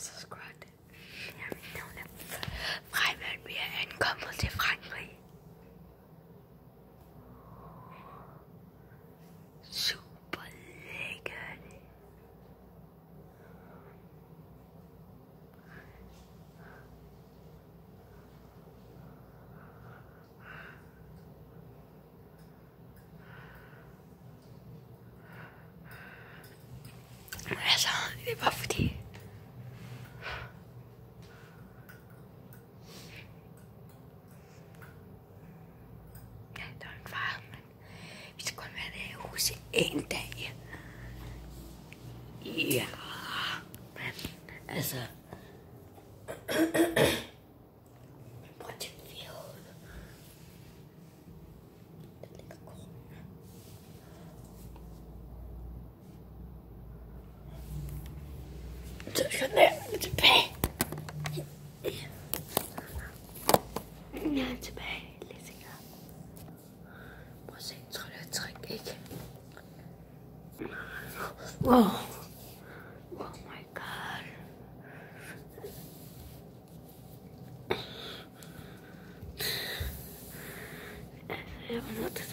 så skønt. Ja, mit navn er Frejman. Vi er ankommet til Frankrig. Super lækkert. Altså, det var fordi ja, der var en far, men vi skal kun være der i huset en dag. Ja, men altså prøv at tænke lige hovedet. Den ligger god. Så skal jeg tilbage. Jeg er tilbage lidt senere. Prøv at se, jeg tror det er et trick, ikke? Wow. Oh my god. Jeg var nødt til